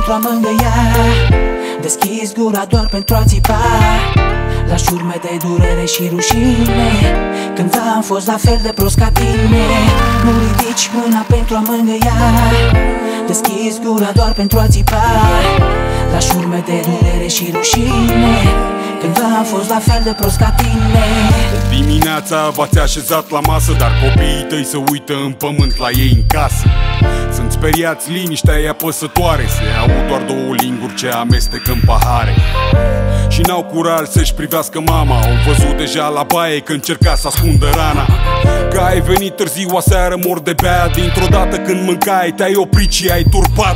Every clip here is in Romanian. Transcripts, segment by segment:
pentru a mângâia, deschizi gura doar pentru a țipa, lași urme de durere și rușine. Cândva am fost la fel de prost ca tine. Nu ridici mâna pentru a mângâia, deschizi gura doar pentru a țipa, lași urme de durere și rușine. Cândva am fost la fel de prost ca tine. Dimineața v-ați așezat la masă, dar copiii tăi se uită în pământ la ei în casă. Sunt speriați, liniștea e apăsătoare, se aud doar două linguri ce amestecă în pahare. Și n-au curaj să-și privească mama, au văzut deja la baie că încerca să ascundă rana. Că ai venit târziu aseară mor de bea, dintr-o dată când mâncai te-ai oprit și ai turpat.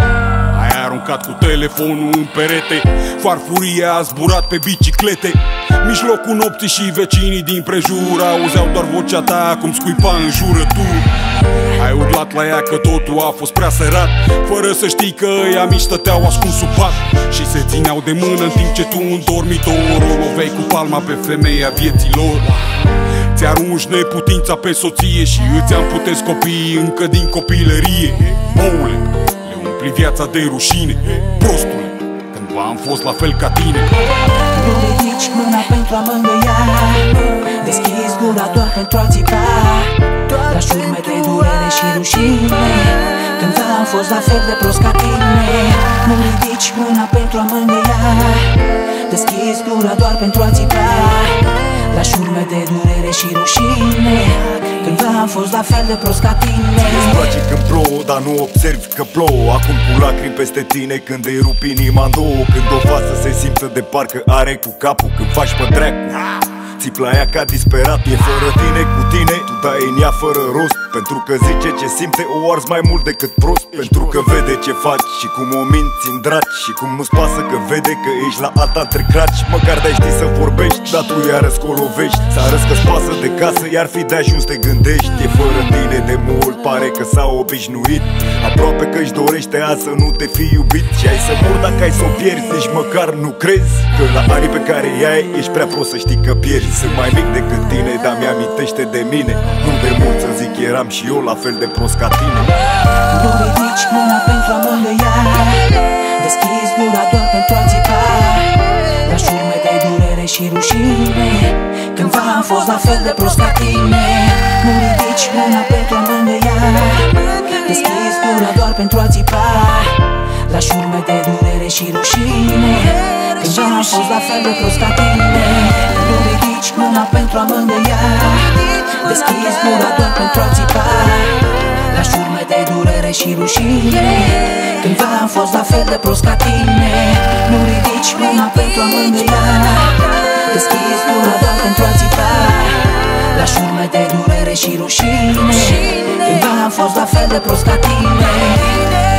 Ai aruncat cu telefonul în perete, farfuria a zburat pe biciclete. Mijlocul nopții și vecinii din prejur auzeau doar vocea ta cum scuipa în jurături. Ai urlat la ea că totul a fost prea sărat, fără să știi că ăia mici stăteau ascuns sub pat și se țineau de mână în timp ce tu în dormitor o loveai cu palma pe femeia vieții lor. Ți-arunci neputința pe soție și îți amputezi copiii încă din copilărie. Moule, le umpli viața de rușine. Prostule, cândva am fost la fel ca tine. Nu ridici mâna pentru a mângâia, deschizi gura doar pentru a țipa, lași urme de durere și rușine. Cândva am fost la fel de prost ca tine. Nu ridici mâna pentru a mângâia, deschizi gura doar pentru a țipa, lași urme de durere și rușine. Cândva am fost la fel de prost ca tine. Îți place când plouă, dar nu observi că plouă. Acum cu lacrimi peste tine când îi rupi inima în două, când o față se simtă de parcă are cu capul, când faci pe dracu. Țip la ea ca disperat, e fără tine, cu tine tu dai în ea fără rost. Pentru că zice ce simte, o arzi mai mult decât prost. Pentru că vede ce faci și cum o minți în draci, și cum nu-ți pasă că vede că ești la alta între craci. Măcar de-ai ști să vorbești, dar tu iară scolovești. Să arăți că-ți pasă de casă, iar fi de ajuns te gândești. E fără tine de mult, pare că s-a obișnuit, aproape că își dorește azi să nu te fi iubit. Și ai să mor dacă ai să o pierzi, nici măcar nu crezi că la anii pe care i-ai ești prea prost să știi că pierzi. Sunt mai mic decât tine, dar mi-amintește de mine. Nu de mult să zic, eram și eu la fel de prost ca tine. Nu ridici mâna pentru a mângâia, deschizi gura doar pentru a țipa, lași urme de durere și rușine. Cândva am fost la fel de prost ca tine. Nu ridici mâna pentru a mângâia, deschizi gura doar pentru a țipa, lași urme de durere și rușine. Cândva am fost la fel de prost ca tine. Nu ridici mâna pentru a mângâia, deschizi gura doar pentru a țipa, lași urme de durere și rușine. Cândva am fost la fel de prost ca tine. Nu ridici mâna pentru a mângâia, deschizi gura doar pentru a țipa, lași urme de durere și rușine. Cândva am fost la fel de prost ca tine.